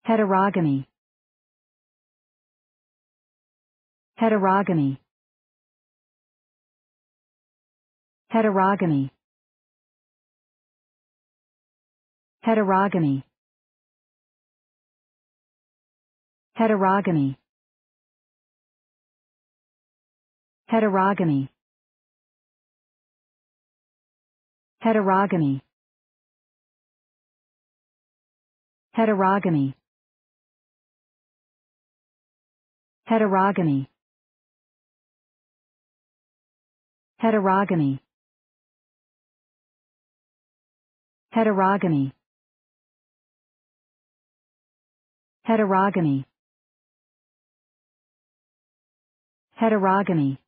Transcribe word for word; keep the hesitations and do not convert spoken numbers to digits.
Heterogamy. Heterogamy. Heterogamy. Heterogamy. Heterogamy. Heterogamy. Heterogamy. Heterogamy. Heterogamy. Heterogamy. Heterogamy. Heterogamy. Heterogamy.